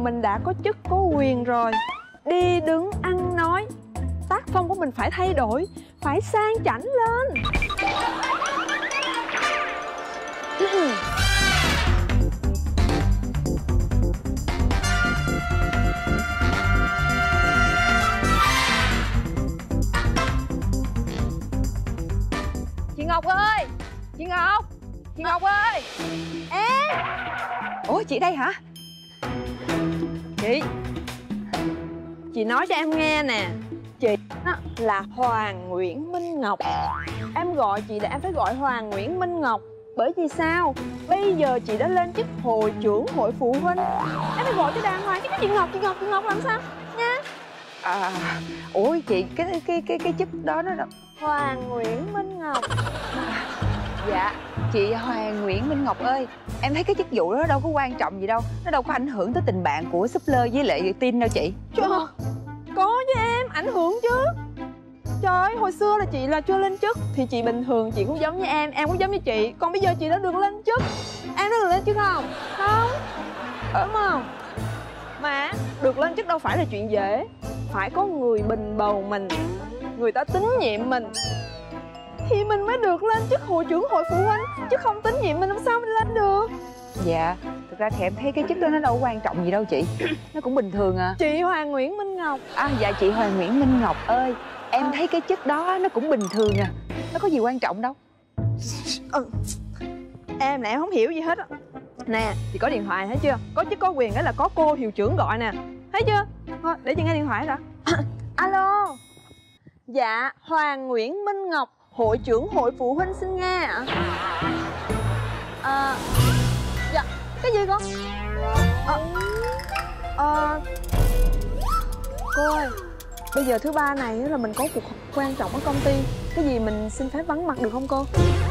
mình đã có chức có quyền rồi, đi đứng ăn nói, tác phong của mình phải thay đổi, phải sang chảnh lên. Chị Ngọc ơi! Chị Ngọc! Chị Ngọc ơi! Em! Ủa chị đây hả? Chị nói cho em nghe nè, chị là Hoàng Nguyễn Minh Ngọc. Em gọi chị là em phải gọi Hoàng Nguyễn Minh Ngọc. Bởi vì sao? Bây giờ chị đã lên chức hội trưởng hội phụ huynh, em phải gọi cho đàng hoàng chứ. Chị Ngọc làm sao nha. Ủa chị, cái chức đó nó là Hoàng Nguyễn Minh Ngọc. Dạ, chị Hoàng Nguyễn Minh Ngọc ơi, em thấy cái chức vụ đó đâu có quan trọng gì đâu, nó đâu có ảnh hưởng tới tình bạn của Súp-Lơ với lại Tin đâu chị. Trời, có chứ em, ảnh hưởng chứ. Trời ơi, hồi xưa là chị là chưa lên chức thì chị bình thường, chị cũng giống như em cũng giống như chị. Còn bây giờ chị đã được lên chức. Em đã được lên chức không? Không. Đúng không? Mà được lên chức đâu phải là chuyện dễ. Phải có người bình bầu mình, người ta tín nhiệm mình thì mình mới được lên chức hội trưởng hội phụ huynh. Chứ không tín nhiệm mình làm sao mình lên được. Dạ, thực ra thì em thấy cái chức đó nó đâu quan trọng gì đâu chị. Nó cũng bình thường à. Chị Hoàng Nguyễn Minh Ngọc. Dạ chị Hoàng Nguyễn Minh Ngọc ơi, em thấy cái chức đó nó cũng bình thường à, nó có gì quan trọng đâu. Em là em không hiểu gì hết á. Nè, chị có điện thoại thấy chưa? Có chức có quyền đó là có cô hiệu trưởng gọi nè. Thấy chưa? Thôi, để chị nghe điện thoại đã. Alo. Dạ, Hoàng Nguyễn Minh Ngọc, hội trưởng hội phụ huynh xin nghe ạ. Dạ, cái gì con? Cô ơi, bây giờ thứ ba này là mình có cuộc họp quan trọng ở công ty. Cái gì mình xin phép vắng mặt được không cô?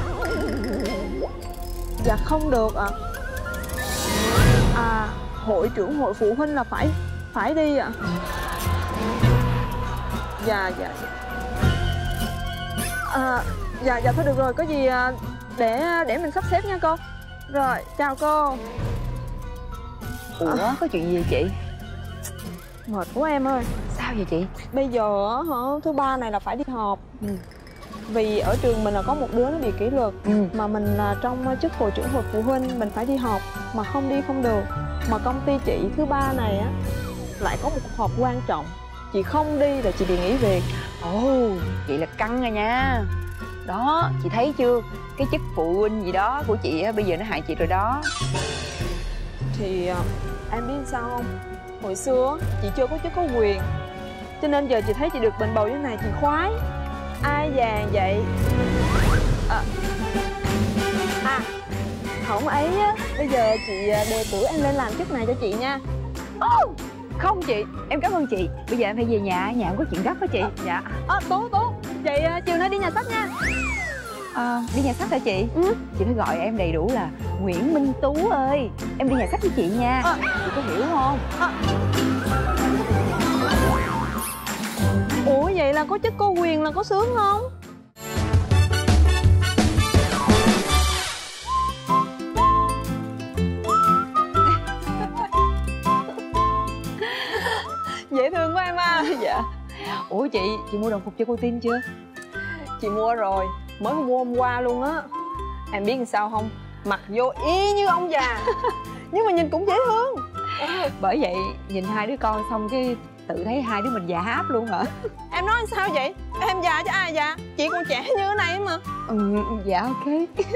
Dạ không được ạ. Hội trưởng hội phụ huynh là phải đi ạ. Dạ thôi được rồi, có gì để mình sắp xếp nha cô. Rồi, chào cô. Ủa, có chuyện gì vậy chị? Mệt quá em ơi. Sao vậy chị? Bây giờ thứ ba này là phải đi họp. Vì ở trường mình là có một đứa nó bị kỷ luật. Mà mình là trong chức hội trưởng hội phụ huynh, mình phải đi họp. Mà không đi không được. Mà công ty chị thứ ba này á lại có một cuộc họp quan trọng. Chị không đi là chị bị nghỉ việc. Ồ, vậy là căng rồi nha. Đó, chị thấy chưa? Cái chức phụ huynh gì đó của chị á, bây giờ nó hại chị rồi đó. Thì em biết sao không? Hồi xưa chị chưa có chức có quyền, cho nên giờ chị thấy chị được bình bầu như thế này chị khoái. Ai vàng vậy? Không ấy á, bây giờ chị đề cử em lên làm chức này cho chị nha. Không chị, em cảm ơn chị. Bây giờ em phải về nhà em có chuyện gấp đó chị. Dạ. Tú chị chiều nay đi nhà sách nha. Đi nhà sách hả chị? Chị phải gọi em đầy đủ là Nguyễn Minh Tú ơi. Em đi nhà sách với chị nha. Chị có hiểu không? Ủa vậy là có chức có quyền là có sướng không? Dễ thương quá em à. Dạ. Ủa chị mua đồng phục cho cô Tin chưa? Chị mua rồi, mới mua hôm qua luôn á. Em biết làm sao không? Mặc vô y như ông già nhưng mà nhìn cũng dễ thương. Bởi vậy nhìn hai đứa con xong cái tự thấy hai đứa mình già áp luôn hả? Em nói sao vậy? Em già chứ ai già? Chị còn trẻ như thế này mà. Dạ ok.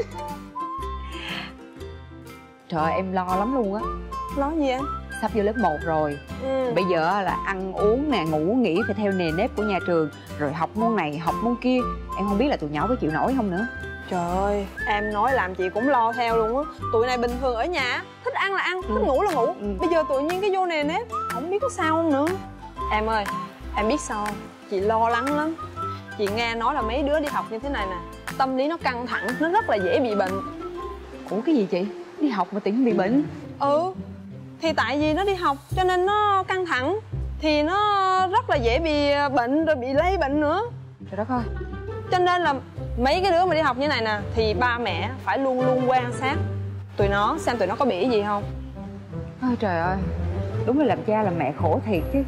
Trời em lo lắm luôn á. Lo gì em? Sắp vô lớp 1 rồi. Bây giờ là ăn uống nè, ngủ nghỉ phải theo nề nếp của nhà trường. Rồi học môn này, học môn kia. Em không biết là tụi nhỏ có chịu nổi không nữa. Trời ơi, em nói làm chị cũng lo theo luôn á. Tụi này bình thường ở nhà thích ăn là ăn, thích ngủ là ngủ. Bây giờ tự nhiên cái vô nề nếp, không biết có sao không nữa. Em ơi, em biết sao không? Chị lo lắng lắm. Chị nghe nói là mấy đứa đi học như thế này nè, tâm lý nó căng thẳng, nó rất là dễ bị bệnh. Ủa cái gì chị? Đi học mà tự nhiên bị bệnh? Thì tại vì nó đi học cho nên nó căng thẳng, thì nó rất là dễ bị bệnh, rồi bị lây bệnh nữa. Trời đất ơi. Cho nên là mấy cái đứa mà đi học như này nè thì ba mẹ phải luôn luôn quan sát tụi nó, xem tụi nó có bị gì không. Ôi trời ơi. Đúng là làm cha làm mẹ khổ thiệt chứ.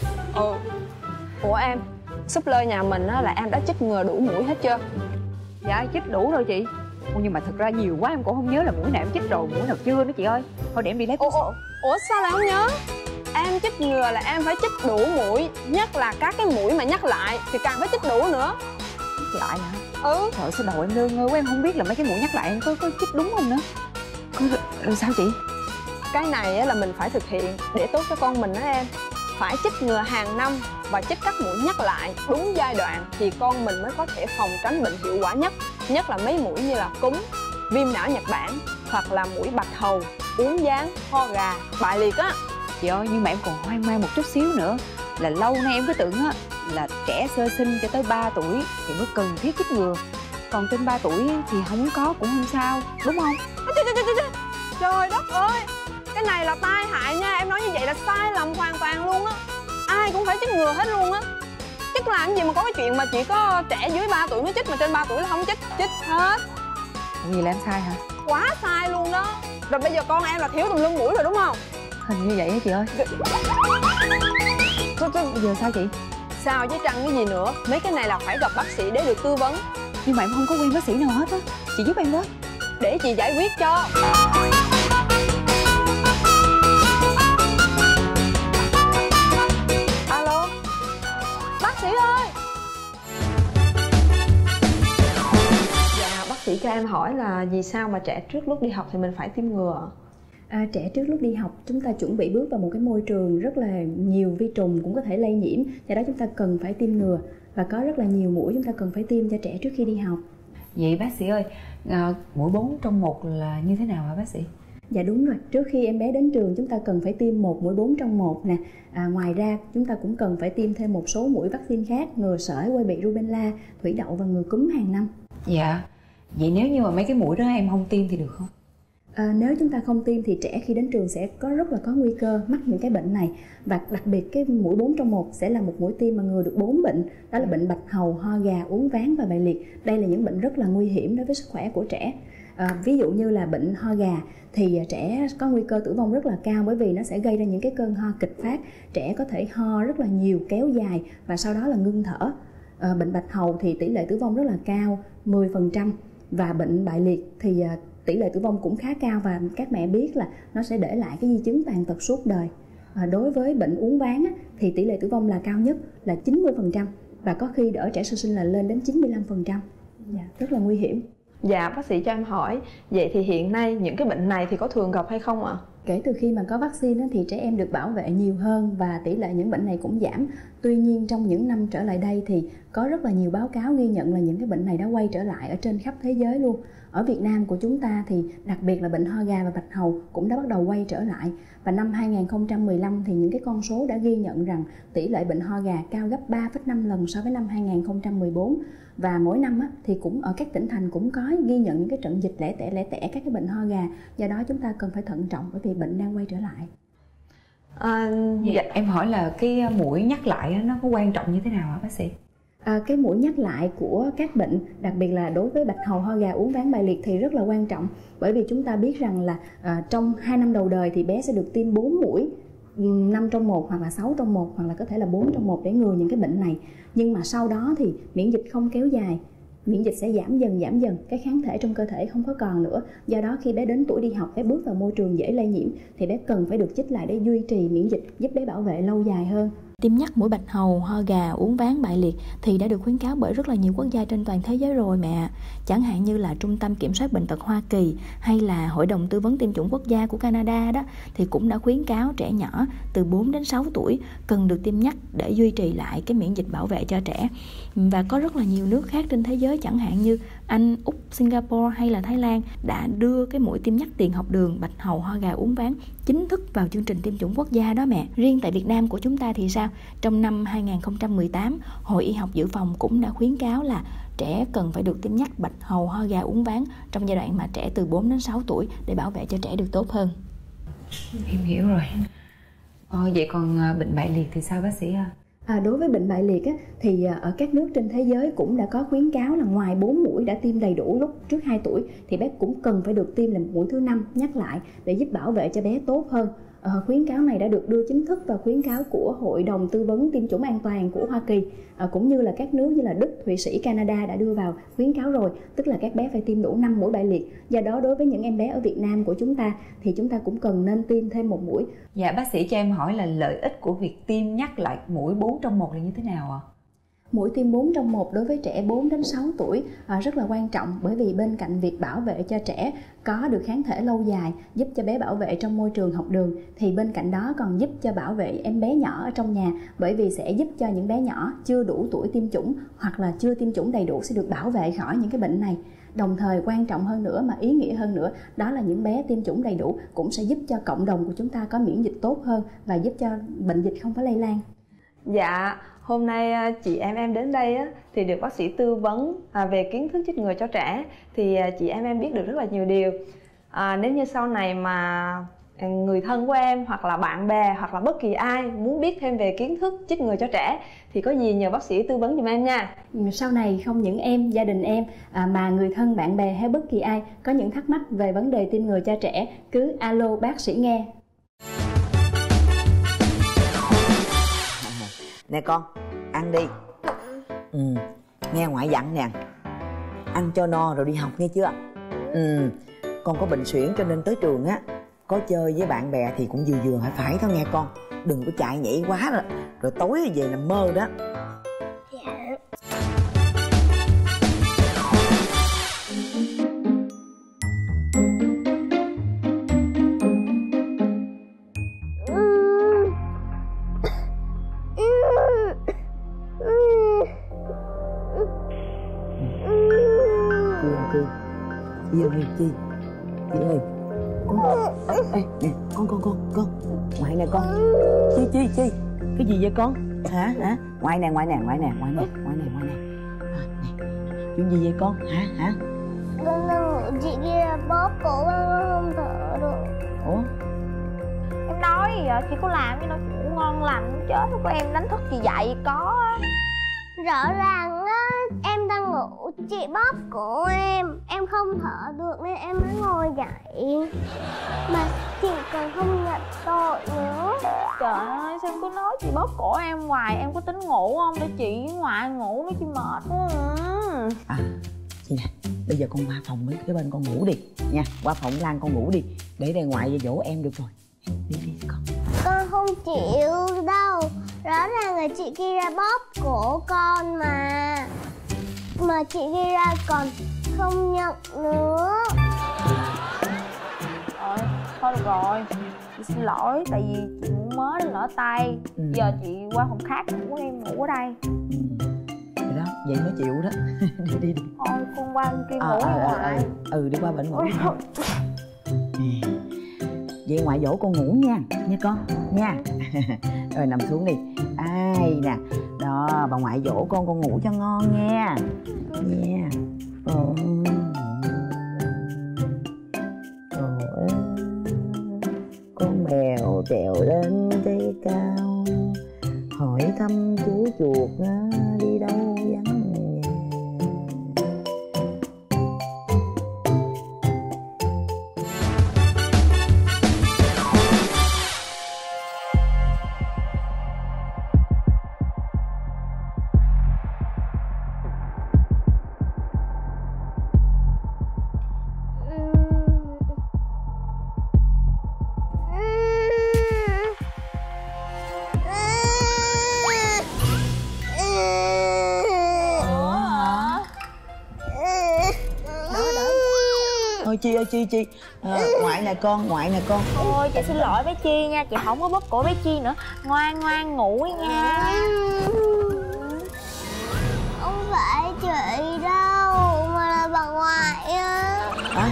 Ủa em, súp lơ nhà mình á là em đã chích ngừa đủ mũi hết chưa? Dạ chích đủ rồi chị. Nhưng mà thật ra nhiều quá em cũng không nhớ là mũi nào em chích rồi, mũi nào chưa nữa chị ơi. Thôi để em đi lấy cuốn sổ. Ủa sao lại không nhớ? Em chích ngừa là em phải chích đủ mũi, nhất là các cái mũi mà nhắc lại thì càng phải chích đủ nữa. Nhắc lại hả? Trời sao đầu em lơ ngơ quá, em không biết là mấy cái mũi nhắc lại em có chích đúng không nữa. Sao chị? Cái này á là mình phải thực hiện để tốt cho con mình đó em. Phải chích ngừa hàng năm và chích các mũi nhắc lại đúng giai đoạn thì con mình mới có thể phòng tránh bệnh hiệu quả nhất. Nhất là mấy mũi như là cúm, viêm não Nhật Bản hoặc là mũi bạch hầu, uốn ván, ho gà, bại liệt á. Chị ơi, nhưng mà em còn hoang mang một chút xíu nữa. Là lâu nay em cứ tưởng á là trẻ sơ sinh cho tới 3 tuổi thì mới cần thiết chích ngừa. Còn trên 3 tuổi thì không có cũng không sao, đúng không? Trời đất ơi, cái này là tai hại nha. Em nói như vậy là sai lầm hoàn toàn luôn á. Ai cũng phải chích ngừa hết luôn á. Chích làm gì mà có cái chuyện mà chỉ có trẻ dưới 3 tuổi mới chích, mà trên 3 tuổi là không chích. Chích hết. Gì là em sai hả? Quá sai luôn đó. Rồi bây giờ con em là thiếu tùm lum mũi rồi đúng không? Hình như vậy á chị ơi. Bây giờ sao chị? Sao chứ chăng cái gì nữa. Mấy cái này là phải gặp bác sĩ để được tư vấn. Nhưng mà em không có quen bác sĩ nào hết á. Chị giúp em với. Để chị giải quyết cho. Alo, bác sĩ ơi. Dạ, bác sĩ cho em hỏi là vì sao mà trẻ trước lúc đi học thì mình phải tiêm ngừa? Trẻ trước lúc đi học chúng ta chuẩn bị bước vào một cái môi trường rất là nhiều vi trùng cũng có thể lây nhiễm, do đó chúng ta cần phải tiêm ngừa và có rất là nhiều mũi chúng ta cần phải tiêm cho trẻ trước khi đi học. Vậy bác sĩ ơi, mũi 4 trong 1 là như thế nào hả bác sĩ? Dạ đúng rồi, trước khi em bé đến trường chúng ta cần phải tiêm một mũi 4 trong 1 nè. Ngoài ra chúng ta cũng cần phải tiêm thêm một số mũi vaccine khác, ngừa sởi, quai bị, rubella, thủy đậu và ngừa cúm hàng năm. Dạ, vậy nếu như mà mấy cái mũi đó em không tiêm thì được không? Nếu chúng ta không tiêm thì trẻ khi đến trường sẽ rất là có nguy cơ mắc những cái bệnh này. Và đặc biệt cái mũi 4 trong 1 sẽ là một mũi tiêm mà ngừa được 4 bệnh. Đó là bệnh bạch hầu, ho gà, uốn ván và bại liệt. Đây là những bệnh rất là nguy hiểm đối với sức khỏe của trẻ. Ví dụ như là bệnh ho gà thì trẻ có nguy cơ tử vong rất là cao, bởi vì nó sẽ gây ra những cái cơn ho kịch phát. Trẻ có thể ho rất là nhiều, kéo dài và sau đó là ngưng thở. Bệnh bạch hầu thì tỷ lệ tử vong rất là cao, 10%. Và bệnh bại liệt thì tỷ lệ tử vong cũng khá cao, và các mẹ biết là nó sẽ để lại cái di chứng tàn tật suốt đời. Đối với bệnh uốn ván thì tỷ lệ tử vong là cao nhất là 90%, và có khi ở trẻ sơ sinh là lên đến 95%. Rất là nguy hiểm. Dạ, bác sĩ cho em hỏi, vậy thì hiện nay những cái bệnh này thì có thường gặp hay không ạ? Kể từ khi mà có vaccine thì trẻ em được bảo vệ nhiều hơn và tỷ lệ những bệnh này cũng giảm. Tuy nhiên trong những năm trở lại đây thì có rất là nhiều báo cáo ghi nhận là những cái bệnh này đã quay trở lại ở trên khắp thế giới luôn. Ở Việt Nam của chúng ta thì đặc biệt là bệnh ho gà và bạch hầu cũng đã bắt đầu quay trở lại. Và năm 2015 thì những cái con số đã ghi nhận rằng tỷ lệ bệnh ho gà cao gấp 3,5 lần so với năm 2014. Và mỗi năm thì cũng ở các tỉnh thành cũng có ghi nhận những cái trận dịch lẻ tẻ các cái bệnh ho gà. Do đó chúng ta cần phải thận trọng bởi vì bệnh đang quay trở lại. Dạ, em hỏi là cái mũi nhắc lại nó có quan trọng như thế nào hả bác sĩ? Cái mũi nhắc lại của các bệnh, đặc biệt là đối với bạch hầu, ho gà, uốn ván, bại liệt thì rất là quan trọng. Bởi vì chúng ta biết rằng là trong 2 năm đầu đời thì bé sẽ được tiêm 4 mũi, 5 trong 1 hoặc là 6 trong 1 hoặc là có thể là 4 trong 1 để ngừa những cái bệnh này. Nhưng mà sau đó thì miễn dịch không kéo dài, miễn dịch sẽ giảm dần, cái kháng thể trong cơ thể không có còn nữa. Do đó khi bé đến tuổi đi học, bé bước vào môi trường dễ lây nhiễm thì bé cần phải được chích lại để duy trì miễn dịch, giúp bé bảo vệ lâu dài hơn. Tiêm nhắc mũi bạch hầu, ho gà, uốn ván, bại liệt thì đã được khuyến cáo bởi rất là nhiều quốc gia trên toàn thế giới rồi mẹ. Chẳng hạn như là Trung tâm Kiểm soát Bệnh tật Hoa Kỳ hay là Hội đồng Tư vấn Tiêm chủng Quốc gia của Canada đó thì cũng đã khuyến cáo trẻ nhỏ từ 4 đến 6 tuổi cần được tiêm nhắc để duy trì lại cái miễn dịch bảo vệ cho trẻ. Và có rất là nhiều nước khác trên thế giới, chẳng hạn như Anh, Úc, Singapore hay là Thái Lan đã đưa cái mũi tiêm nhắc tiền học đường, bạch hầu, ho gà, uốn ván chính thức vào chương trình tiêm chủng quốc gia đó mẹ. Riêng tại Việt Nam của chúng ta thì sao? Trong năm 2018, Hội Y học Dự phòng cũng đã khuyến cáo là trẻ cần phải được tiêm nhắc bạch hầu, ho gà, uốn ván trong giai đoạn mà trẻ từ 4 đến 6 tuổi để bảo vệ cho trẻ được tốt hơn. Em hiểu rồi. Vậy còn bệnh bại liệt thì sao bác sĩ ha? Đối với bệnh bại liệt thì ở các nước trên thế giới cũng đã có khuyến cáo là ngoài 4 mũi đã tiêm đầy đủ lúc trước 2 tuổi thì bé cũng cần phải được tiêm là mũi thứ 5 nhắc lại để giúp bảo vệ cho bé tốt hơn. Khuyến cáo này đã được đưa chính thức vào khuyến cáo của Hội đồng Tư vấn Tiêm chủng An toàn của Hoa Kỳ, cũng như là các nước như là Đức, Thụy Sĩ, Canada đã đưa vào khuyến cáo rồi, tức là các bé phải tiêm đủ 5 mũi bại liệt. Do đó đối với những em bé ở Việt Nam của chúng ta thì chúng ta cũng cần nên tiêm thêm 1 mũi. Dạ bác sĩ cho em hỏi là lợi ích của việc tiêm nhắc lại mũi 4 trong 1 là như thế nào ạ? Mũi tiêm 4 trong 1 đối với trẻ 4 đến 6 tuổi rất là quan trọng, bởi vì bên cạnh việc bảo vệ cho trẻ có được kháng thể lâu dài, giúp cho bé bảo vệ trong môi trường học đường, thì bên cạnh đó còn giúp cho bảo vệ em bé nhỏ ở trong nhà, bởi vì sẽ giúp cho những bé nhỏ chưa đủ tuổi tiêm chủng hoặc là chưa tiêm chủng đầy đủ sẽ được bảo vệ khỏi những cái bệnh này. Đồng thời quan trọng hơn nữa mà ý nghĩa hơn nữa, đó là những bé tiêm chủng đầy đủ cũng sẽ giúp cho cộng đồng của chúng ta có miễn dịch tốt hơn và giúp cho bệnh dịch không có lây lan. Dạ, hôm nay chị em đến đây thì được bác sĩ tư vấn về kiến thức chích ngừa cho trẻ, thì chị em biết được rất là nhiều điều. Nếu như sau này mà người thân của em hoặc là bạn bè hoặc là bất kỳ ai muốn biết thêm về kiến thức chích ngừa cho trẻ thì có gì nhờ bác sĩ tư vấn giùm em nha. Sau này không những em, gia đình em mà người thân, bạn bè hay bất kỳ ai có những thắc mắc về vấn đề tiêm ngừa cho trẻ, cứ alo bác sĩ nghe. Nè con, ăn đi. Nghe ngoại dặn nè, ăn cho no rồi đi học nghe chưa? Con có bệnh suyễn cho nên tới trường á, có chơi với bạn bè thì cũng vừa vừa phải thôi nghe con. Đừng có chạy nhảy quá rồi tối về nằm mơ đó. Dạ. Chi ơi, Chi ơi, ê, nè, con ngoại nè con. Chi cái gì vậy con? Hả? Ngoại nè. Chuyện gì vậy con? Hả? Con đang ngủ, chị kia bóp cổ con không thở được. Ủa? Em nói gì vậy? Chị có làm gì đâu, chị ngủ ngon lành chết của em đánh thức chị dậy có. Rõ ràng á, em đang ngủ, chị bóp cổ em không thở được nên em mới ngồi dậy. Mà chị còn không nhận tội nữa. Trời ơi, sao em cứ nói chị bóp cổ em hoài, em có tính ngủ không? Để chị ngoài ngủ nó chị mệt quá à. Chị nè, bây giờ con qua phòng mấy cái bên con ngủ đi nha. Qua phòng Lan con ngủ đi, để đây ngoại về dỗ em được rồi. Đi con. Con không chịu đâu. Rõ ràng là chị kia ra bóp cổ con mà chị kia ra còn không nhận nữa. Thôi được rồi, chị xin lỗi, tại vì chị ngủ mới nên lỡ tay. Giờ chị qua phòng khác ngủ, em ngủ ở đây. Vậy đó, vậy mới chịu đó. đi Thôi con qua bên kia ngủ ngoài. Đi qua bệnh ngủ đi. Vậy ngoại dỗ con ngủ nha con nha. Rồi nằm xuống đi. Ai nè, đó bà ngoại dỗ con ngủ cho ngon nha. Con mèo trèo lên cây cao, hỏi thăm chú chuột đi đâu vắng nhà. Chi ơi, Chi ngoại nè con. Thôi chị xin lỗi bé Chi nha, chị không có bóp cổ bé Chi nữa. Ngoan ngủ nha. Không phải chị đâu, mà là bà ngoại á. Hả?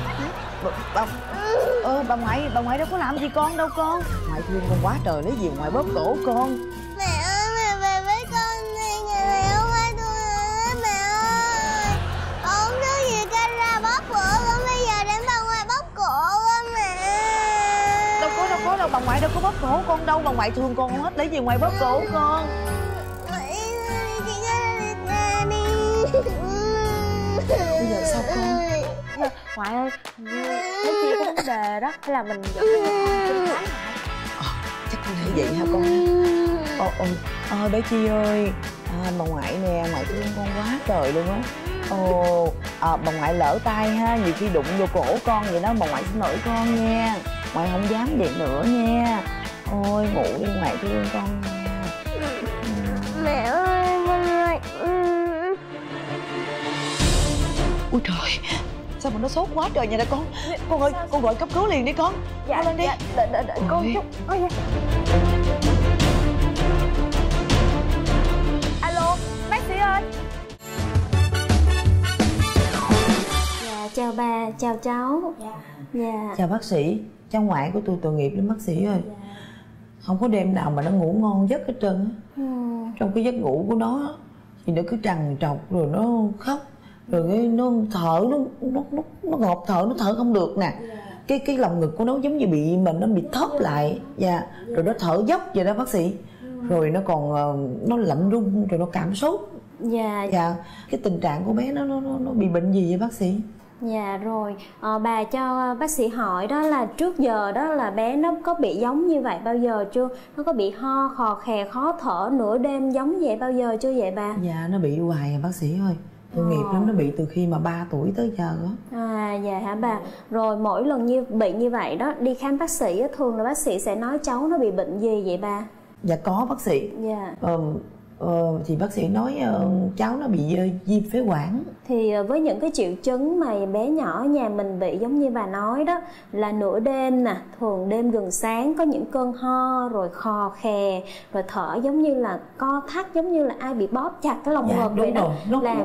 Bà ngoại đâu có làm gì con đâu con. Ngoại thương con quá trời, lấy gì ngoại bóp cổ con. Mẹ ơi, mẹ về với con đi, nhà này không ai tôi nữa. Mẹ ơi, con không thứ gì ca ra bóp cổ con, bây giờ đến bà ngoại bóp cổ con mẹ. Đâu, bà ngoại đâu có bóp cổ con đâu, bà ngoại thương con hết, lấy gì ngoại bóp cổ con. Chị ra đi. Bây giờ sao con? Ngoại ơi, bé Chi có vấn đề đó, hay là mình dẫn đi Thấy vậy hả con? Ôi bé Chi ơi, bà ngoại nè, ngoại thương con quá trời luôn á. Bà ngoại lỡ tay ha, nhiều khi đụng vô cổ con vậy đó, bà ngoại xin lỗi con nha. Ngoại không dám vậy nữa nha. Ôi ngủ đi, ngoại thương con nha. Mẹ ơi, con ơi. Ôi trời, sao mà nó sốt quá trời vậy nè con. Con ơi, con gọi cấp cứu liền đi con. Dạ, lên đi. Đợi con chút. Ôi da. Alo, bác sĩ ơi. Dạ, chào bà, chào cháu. Dạ. Chào bác sĩ, cháu ngoại của tôi tội nghiệp lắm bác sĩ ơi. Không có đêm nào mà nó ngủ ngon giấc hết trơn á. Trong cái giấc ngủ của nó thì nó cứ trằn trọc rồi nó khóc, rồi nó thở, nó ngộp thở, nó thở không được nè. Cái lồng ngực của nó giống như nó bị thóp lại. Dạ. Rồi nó thở dốc vậy đó bác sĩ. Rồi nó còn nó lạnh run, rồi nó cảm sốt. Dạ. Dạ. Cái tình trạng của bé nó bị bệnh gì vậy bác sĩ? Dạ rồi, bà cho bác sĩ hỏi đó là trước giờ đó là bé nó có bị giống như vậy bao giờ chưa? Nó có bị ho, khò khè, khó thở nửa đêm giống vậy bao giờ chưa vậy bà? Dạ nó bị hoài à bác sĩ ơi. Tội nghiệp lắm, nó bị từ khi mà 3 tuổi tới giờ á. Dạ hả bà? Rồi mỗi lần bị như vậy đó, đi khám bác sĩ thường là bác sĩ sẽ nói cháu nó bị bệnh gì vậy bà? Dạ có bác sĩ. Dạ. Thì bác sĩ nói cháu nó bị viêm phế quản. Thì với những cái triệu chứng mà bé nhỏ nhà mình bị giống như bà nói đó là nửa đêm nè, thường đêm gần sáng có những cơn ho, rồi khò khè, rồi thở giống như là co thắt, giống như là ai bị bóp chặt cái lồng ngực vậy đó.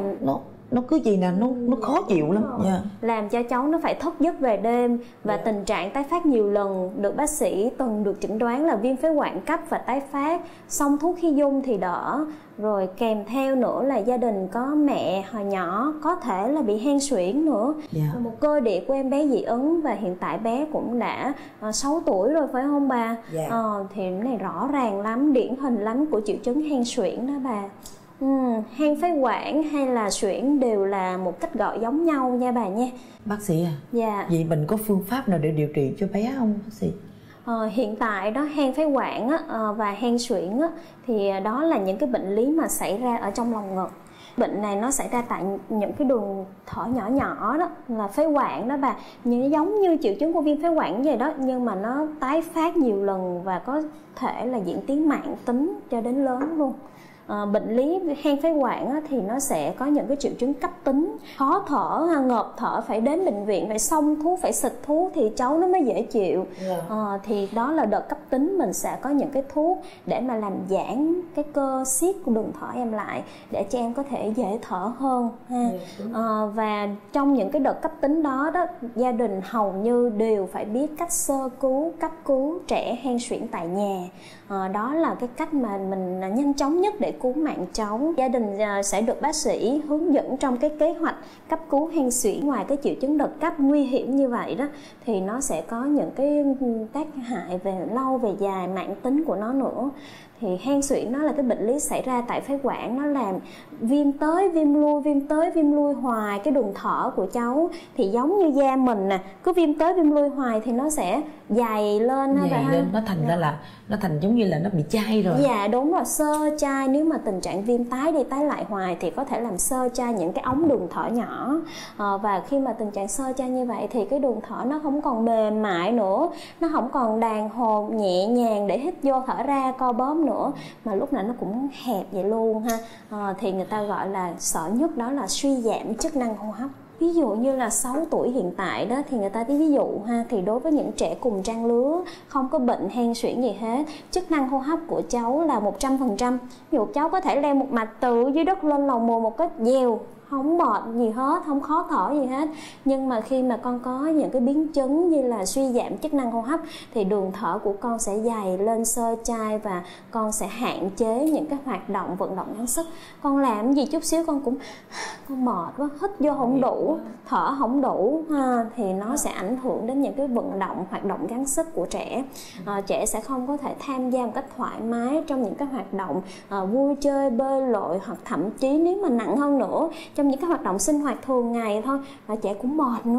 Nó cứ gì nè, nó khó chịu lắm. Yeah. Làm cho cháu nó phải thức giấc về đêm và tình trạng tái phát nhiều lần, được bác sĩ từng được chẩn đoán là viêm phế quản cấp và tái phát. Xong thuốc khi dung thì đỡ. Rồi kèm theo nữa là gia đình có mẹ hồi nhỏ có thể là bị hen suyễn nữa. Yeah. Một cơ địa của em bé dị ứng và hiện tại bé cũng đã 6 tuổi rồi phải không bà? Yeah. Thì cái này rõ ràng lắm, điển hình lắm của triệu chứng hen suyễn đó bà. Hen phế quản hay là suyễn đều là một cách gọi giống nhau nha bà nha. Bác sĩ à? Dạ. Vậy mình có phương pháp nào để điều trị cho bé không bác sĩ? Hiện tại đó hen phế quản và hen suyễn thì đó là những cái bệnh lý mà xảy ra ở trong lồng ngực. Bệnh này nó xảy ra tại những cái đường thở nhỏ nhỏ đó là phế quản đó bà, giống như triệu chứng của viêm phế quản vậy đó, nhưng mà nó tái phát nhiều lần và có thể là diễn tiến mãn tính cho đến lớn luôn. Bệnh lý hen phế quản thì nó sẽ có những cái triệu chứng cấp tính, khó thở, ngộp thở, phải đến bệnh viện, phải xông thuốc, phải xịt thuốc thì cháu nó mới dễ chịu. Thì đó là đợt cấp tính, mình sẽ có những cái thuốc để mà làm giãn cái cơ siết của đường thở em lại để cho em có thể dễ thở hơn ha. Và trong những cái đợt cấp tính đó gia đình hầu như đều phải biết cách sơ cứu, cấp cứu trẻ hen suyễn tại nhà. Đó là cái cách mà mình nhanh chóng nhất để cứu mạng cháu. Gia đình sẽ được bác sĩ hướng dẫn trong cái kế hoạch cấp cứu hen suyễn. Ngoài cái triệu chứng đợt cấp nguy hiểm như vậy đó thì nó sẽ có những cái tác hại về lâu về dài, mãn tính của nó nữa. Thì hen suyễn nó là cái bệnh lý xảy ra tại phế quản, nó làm viêm tới viêm lui, viêm tới viêm lui hoài cái đường thở của cháu. Thì giống như da mình nè, cứ viêm tới viêm lui hoài thì nó sẽ dày lên ha bà. Nó thành ra là nó thành giống như là nó bị chai rồi. Dạ đúng rồi, xơ chai. Nếu mà tình trạng viêm tái đi tái lại hoài thì có thể làm xơ chai những cái ống đường thở nhỏ. Và khi mà tình trạng xơ chai như vậy thì cái đường thở nó không còn mềm mại nữa, nó không còn đàn hồi nhẹ nhàng để hít vô thở ra co bóp nữa, mà lúc nào nó cũng hẹp vậy luôn ha. Thì người ta gọi là sợ nhất đó là suy giảm chức năng hô hấp. Ví dụ như là 6 tuổi hiện tại đó thì người ta ví dụ ha, thì đối với những trẻ cùng trang lứa không có bệnh hen suyễn gì hết, chức năng hô hấp của cháu là 100%. Ví dụ cháu có thể leo một mạch từ dưới đất lên lầu 1 một cách dèo, không mệt gì hết, không khó thở gì hết. Nhưng mà khi mà con có những cái biến chứng như là suy giảm chức năng hô hấp thì đường thở của con sẽ dày lên, xơ chai và con sẽ hạn chế những cái hoạt động vận động gắng sức. Con làm gì chút xíu con mệt quá, hít vô không đủ, thở không đủ ha, thì nó sẽ ảnh hưởng đến những cái vận động, hoạt động gắng sức của trẻ. Trẻ sẽ không có thể tham gia một cách thoải mái trong những cái hoạt động vui chơi, bơi lội, hoặc thậm chí nếu mà nặng hơn nữa trong những cái hoạt động sinh hoạt thường ngày thôi là trẻ cũng mệt nữa.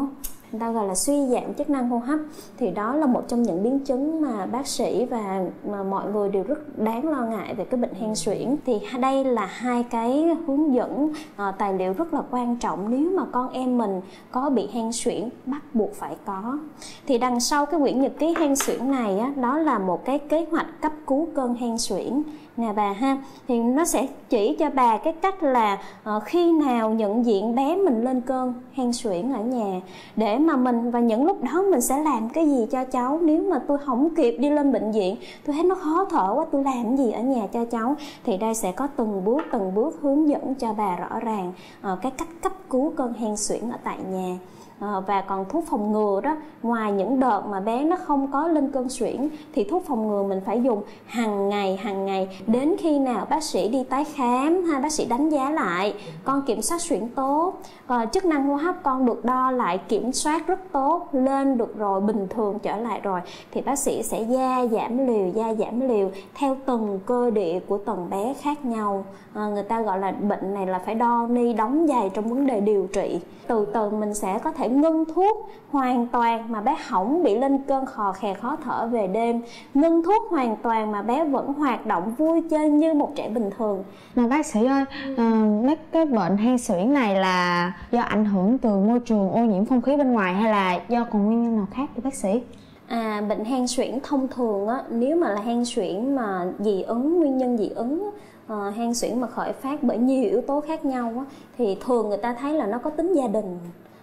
người ta gọi là suy giảm chức năng hô hấp. Thì đó là một trong những biến chứng mà bác sĩ và mọi người đều rất đáng lo ngại về cái bệnh hen suyễn. Thì đây là hai cái hướng dẫn tài liệu rất là quan trọng nếu mà con em mình có bị hen suyễn, bắt buộc phải có. Thì đằng sau cái quyển nhật ký hen suyễn này á, đó là một cái kế hoạch cấp cứu cơn hen suyễn nè bà ha. Thì nó sẽ chỉ cho bà cái cách là khi nào nhận diện bé mình lên cơn hen suyễn ở nhà, để mà mình, và những lúc đó mình sẽ làm cái gì cho cháu. Nếu mà tôi không kịp đi lên bệnh viện, tôi thấy nó khó thở quá, tôi làm gì ở nhà cho cháu. Thì đây sẽ có từng bước hướng dẫn cho bà rõ ràng cái cách cấp cứu cơn hen suyễn ở tại nhà. Và còn thuốc phòng ngừa đó, ngoài những đợt mà bé nó không có lên cơn suyễn thì thuốc phòng ngừa mình phải dùng hàng ngày đến khi nào bác sĩ đi tái khám hay bác sĩ đánh giá lại con kiểm soát suyễn tốt, chức năng hô hấp con được đo lại kiểm soát rất tốt, lên được rồi, bình thường trở lại rồi, thì bác sĩ sẽ gia giảm liều theo từng cơ địa của từng bé khác nhau. Người ta gọi là bệnh này là phải đo ni đóng giày trong vấn đề điều trị. Từ từ mình sẽ có thể ngưng thuốc hoàn toàn mà bé không bị lên cơn khò khè khó thở về đêm, ngưng thuốc hoàn toàn mà bé vẫn hoạt động vui chơi như một trẻ bình thường. Mà bác sĩ ơi, mấy cái bệnh hen suyễn này là do ảnh hưởng từ môi trường, ô nhiễm không khí bên ngoài, hay là do còn nguyên nhân nào khác thì bác sĩ? Bệnh hen suyễn thông thường á, nếu mà là hen suyễn mà dị ứng, nguyên nhân dị ứng, hen suyễn mà khởi phát bởi nhiều yếu tố khác nhau á, thì thường người ta thấy là nó có tính gia đình.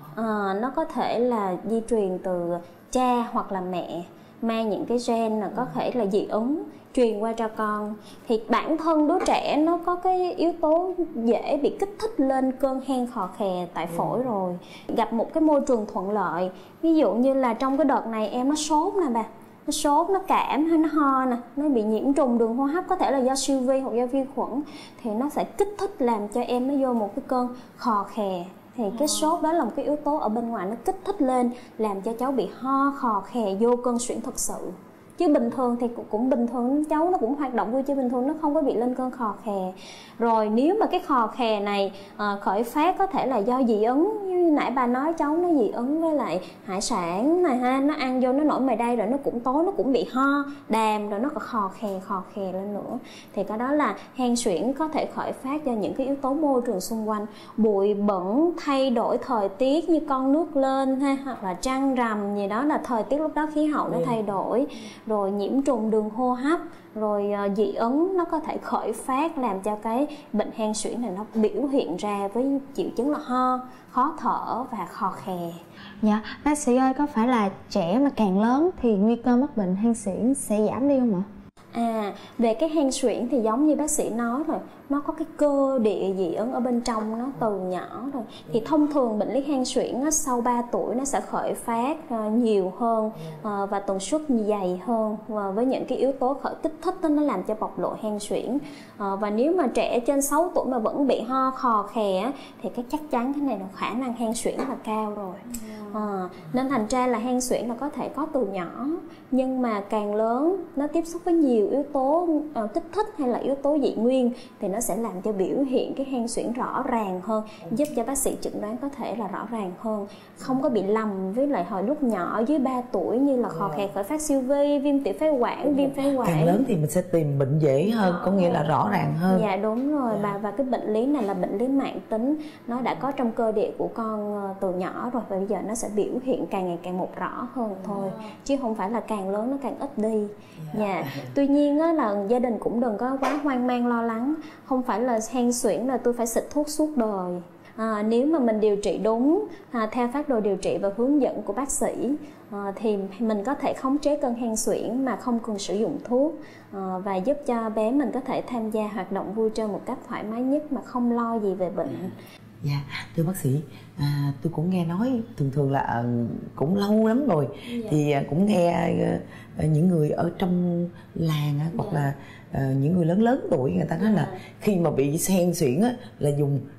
Nó có thể là di truyền từ cha hoặc là mẹ, mang những cái gen là có thể là dị ứng truyền qua cho con. Thì bản thân đứa trẻ nó có cái yếu tố dễ bị kích thích lên cơn hen khò khè tại phổi rồi. Gặp một cái môi trường thuận lợi, ví dụ như là trong cái đợt này em nó sốt nè bà, nó sốt, nó cảm hay nó ho nè, nó bị nhiễm trùng đường hô hấp, có thể là do siêu vi hoặc do vi khuẩn, thì nó sẽ kích thích làm cho em nó vô một cái cơn khò khè. Thì cái sốt đó là một cái yếu tố ở bên ngoài, nó kích thích lên làm cho cháu bị ho khò khè, vô cơn suyễn thực sự. Chứ bình thường thì cũng bình thường, cháu nó cũng hoạt động vui chơi bình thường, nó không có bị lên cơn khò khè. Rồi nếu mà cái khò khè này khởi phát có thể là do dị ứng, như nãy bà nói cháu nó dị ứng với lại hải sản này ha, nó ăn vô nó nổi mề đay rồi nó cũng tối nó cũng bị ho đàm, rồi nó còn khò khè lên nữa. Thì cái đó là hen suyễn có thể khởi phát do những cái yếu tố môi trường xung quanh, bụi bẩn, thay đổi thời tiết như con nước lên ha, hoặc là trăng rằm gì đó, là thời tiết lúc đó khí hậu nó thay đổi, rồi nhiễm trùng đường hô hấp, rồi dị ứng nó có thể khởi phát làm cho cái bệnh hen suyễn này nó biểu hiện ra với triệu chứng là ho, khó thở và khò khè. Dạ, bác sĩ ơi, có phải là trẻ mà càng lớn thì nguy cơ mắc bệnh hen suyễn sẽ giảm đi không ạ? Về cái hen suyễn thì giống như bác sĩ nói rồi, nó có cái cơ địa dị ứng ở bên trong nó từ nhỏ rồi. Thì thông thường bệnh lý hen suyễn á, sau 3 tuổi nó sẽ khởi phát nhiều hơn và tần suất dày hơn, và với những cái yếu tố khởi kích thích đó, nó làm cho bộc lộ hen suyễn. Và nếu mà trẻ trên 6 tuổi mà vẫn bị ho khò khè thì cái chắc chắn cái này là khả năng hen suyễn là cao rồi. Nên thành ra là hen suyễn là có thể có từ nhỏ, nhưng mà càng lớn nó tiếp xúc với nhiều yếu tố kích thích hay là yếu tố dị nguyên thì nó sẽ làm cho biểu hiện cái hen suyễn rõ ràng hơn, giúp cho bác sĩ chẩn đoán có thể là rõ ràng hơn, không có bị lầm với lại hồi lúc nhỏ dưới 3 tuổi như là khò khè khởi phát siêu vi, viêm tiểu phế quản, viêm phế quản. Càng lớn thì mình sẽ tìm bệnh dễ hơn, có nghĩa là rõ ràng hơn. Dạ đúng rồi bà, và cái bệnh lý này là bệnh lý mãn tính, nó đã có trong cơ địa của con từ nhỏ rồi, và bây giờ nó sẽ biểu hiện càng ngày càng một rõ hơn thôi, chứ không phải là càng lớn nó càng ít đi. Tuy nhiên á, là gia đình cũng đừng có quá hoang mang lo lắng, không phải là hen suyễn là tôi phải xịt thuốc suốt đời. Nếu mà mình điều trị đúng theo phác đồ điều trị và hướng dẫn của bác sĩ thì mình có thể khống chế cơn hen suyễn mà không cần sử dụng thuốc, và giúp cho bé mình có thể tham gia hoạt động vui chơi một cách thoải mái nhất mà không lo gì về bệnh. Dạ, thưa bác sĩ, tôi cũng nghe nói thường là cũng lâu lắm rồi, thì cũng nghe những người ở trong làng hoặc là những người lớn tuổi người ta nói là khi mà bị hen suyễn là dùng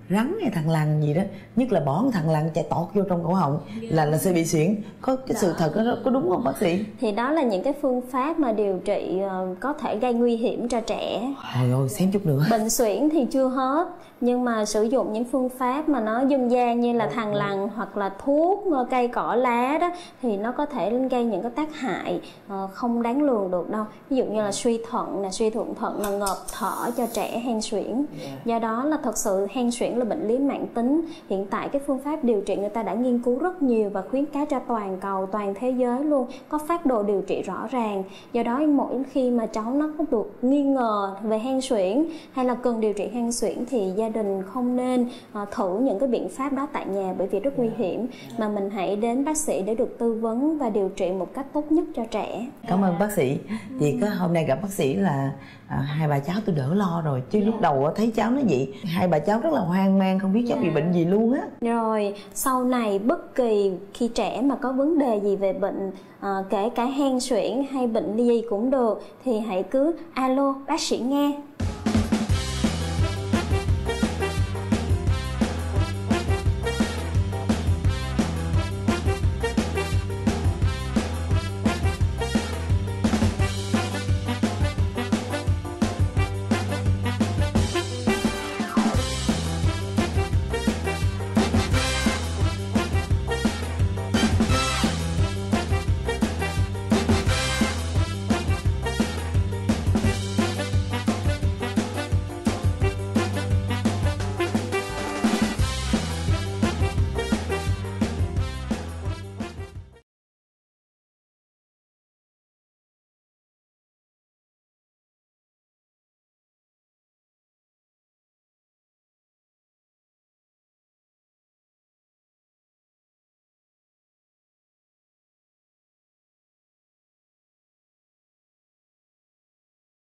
rắn hay thằn lằn gì đó, nhất là bỏ thằn lằn chạy tọt vô trong cổ họng là sẽ bị suyễn. Có cái sự thật đó có đúng không bác sĩ? Thì đó là những cái phương pháp mà điều trị có thể gây nguy hiểm cho trẻ. Trời ơi, xem chút nữa. Bệnh suyễn thì chưa hết, nhưng mà sử dụng những phương pháp mà nó dân gian như là thằn lằn hoặc là thuốc cây cỏ lá đó thì nó có thể gây những cái tác hại không đáng lường được đâu. Ví dụ như là suy thượng thận, là ngợp thở cho trẻ hen suyễn. Do đó là thật sự hen suyễn là bệnh lý mãn tính. Hiện tại cái phương pháp điều trị người ta đã nghiên cứu rất nhiều và khuyến cáo cho toàn cầu, toàn thế giới luôn, có phác đồ điều trị rõ ràng. Do đó mỗi khi mà cháu nó có được nghi ngờ về hen suyễn hay là cần điều trị hen suyễn thì gia đình không nên thử những cái biện pháp đó tại nhà, bởi vì rất nguy hiểm, mà mình hãy đến bác sĩ để được tư vấn và điều trị một cách tốt nhất cho trẻ. Cảm ơn bác sĩ. Vì có hôm nay gặp bác sĩ là hai bà cháu tôi đỡ lo rồi, chứ lúc đầu thấy cháu nó vậy, hai bà cháu rất là hoang mang, không biết cháu bị bệnh gì luôn á. Rồi sau này bất kỳ khi trẻ mà có vấn đề gì về bệnh, kể cả hen suyễn hay bệnh gì cũng được, thì hãy cứ alo bác sĩ nghe,